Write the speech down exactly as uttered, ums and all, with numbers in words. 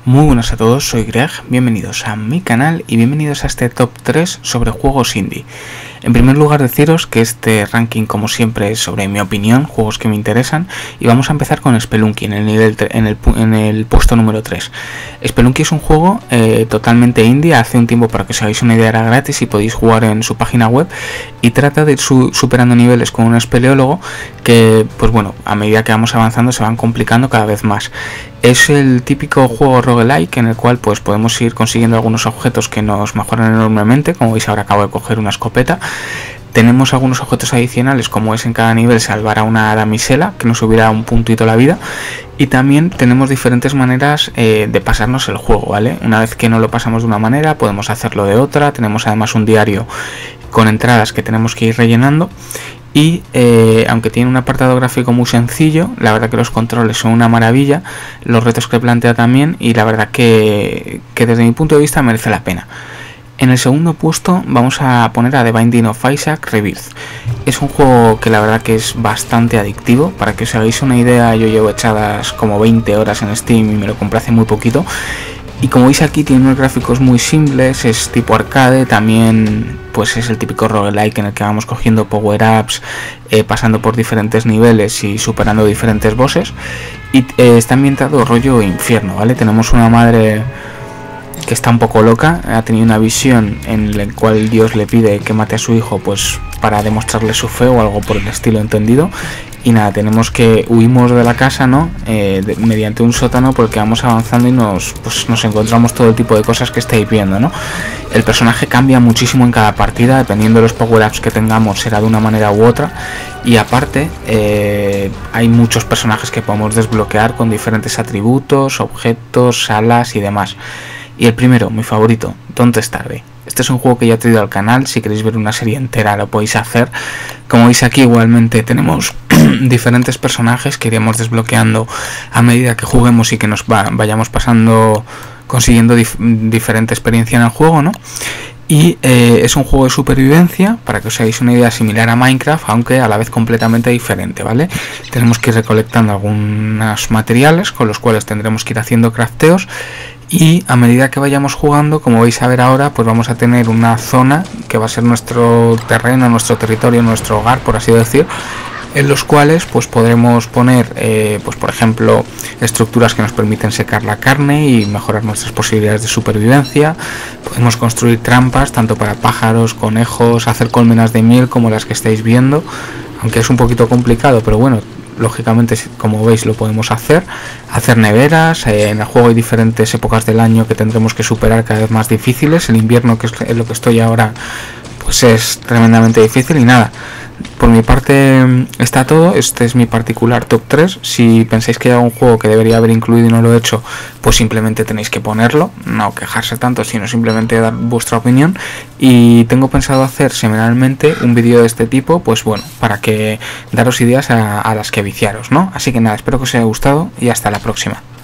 Muy buenas a todos, soy Greg, bienvenidos a mi canal y bienvenidos a este top tres sobre juegos indie. En primer lugar deciros que este ranking como siempre es sobre mi opinión, juegos que me interesan, y vamos a empezar con Spelunky en el, nivel en el, en el puesto número tres. Spelunky es un juego eh, totalmente indie, hace un tiempo, para que os hagáis una idea, era gratis y podéis jugar en su página web, y trata de ir su, superando niveles con un espeleólogo que, pues bueno, a medida que vamos avanzando se van complicando cada vez más. Es el típico juego roguelike en el cual pues podemos ir consiguiendo algunos objetos que nos mejoran enormemente. Como veis, ahora acabo de coger una escopeta. Tenemos algunos objetos adicionales, como es en cada nivel salvar a una damisela que nos subirá un puntito la vida, y también tenemos diferentes maneras eh, de pasarnos el juego, ¿vale? Una vez que no lo pasamos de una manera, podemos hacerlo de otra. Tenemos además un diario con entradas que tenemos que ir rellenando. Y eh, aunque tiene un apartado gráfico muy sencillo, la verdad que los controles son una maravilla, los retos que plantea también, y la verdad que, que desde mi punto de vista merece la pena. En el segundo puesto vamos a poner a The Binding of Isaac Rebirth. Es un juego que la verdad que es bastante adictivo. Para que os hagáis una idea, yo llevo echadas como veinte horas en Steam y me lo compré hace muy poquito. Y como veis aquí, tiene unos gráficos muy simples, es tipo arcade, también pues es el típico roguelike en el que vamos cogiendo power-ups, eh, pasando por diferentes niveles y superando diferentes bosses. Y eh, está ambientado rollo infierno, ¿vale? Tenemos una madre que está un poco loca, ha tenido una visión en la cual Dios le pide que mate a su hijo, pues para demostrarle su fe o algo por el estilo, entendido. Y nada, tenemos que huimos de la casa, ¿no? Eh, de, mediante un sótano, porque vamos avanzando y nos, pues, nos encontramos todo el tipo de cosas que estáis viendo, ¿no? El personaje cambia muchísimo en cada partida, dependiendo de los power-ups que tengamos, será de una manera u otra. Y aparte, eh, hay muchos personajes que podemos desbloquear con diferentes atributos, objetos, salas y demás. Y el primero, mi favorito, Don't Starve. Este es un juego que ya he traído al canal. Si queréis ver una serie entera lo podéis hacer. Como veis aquí, igualmente tenemos diferentes personajes que iremos desbloqueando a medida que juguemos y que nos va, vayamos pasando, consiguiendo dif diferente experiencia en el juego, ¿no? Y eh, es un juego de supervivencia, para que os hagáis una idea, similar a Minecraft, aunque a la vez completamente diferente, ¿vale? Tenemos que ir recolectando algunos materiales con los cuales tendremos que ir haciendo crafteos. Y a medida que vayamos jugando, como vais a ver ahora, pues vamos a tener una zona que va a ser nuestro terreno, nuestro territorio, nuestro hogar, por así decir, en los cuales pues podremos poner, eh, pues por ejemplo, estructuras que nos permiten secar la carne y mejorar nuestras posibilidades de supervivencia. Podemos construir trampas tanto para pájaros, conejos, hacer colmenas de miel como las que estáis viendo, aunque es un poquito complicado, pero bueno, lógicamente, como veis, lo podemos hacer. Hacer neveras. Eh, en el juego hay diferentes épocas del año que tendremos que superar, cada vez más difíciles. El invierno, que es en lo que estoy ahora, pues es tremendamente difícil. Y nada, por mi parte está todo. Este es mi particular top tres. Si pensáis que hay algún juego que debería haber incluido y no lo he hecho, pues simplemente tenéis que ponerlo, no quejarse tanto, sino simplemente dar vuestra opinión. Y tengo pensado hacer semanalmente un vídeo de este tipo, pues bueno, para que daros ideas a, a las que viciaros, ¿no? Así que nada, espero que os haya gustado y hasta la próxima.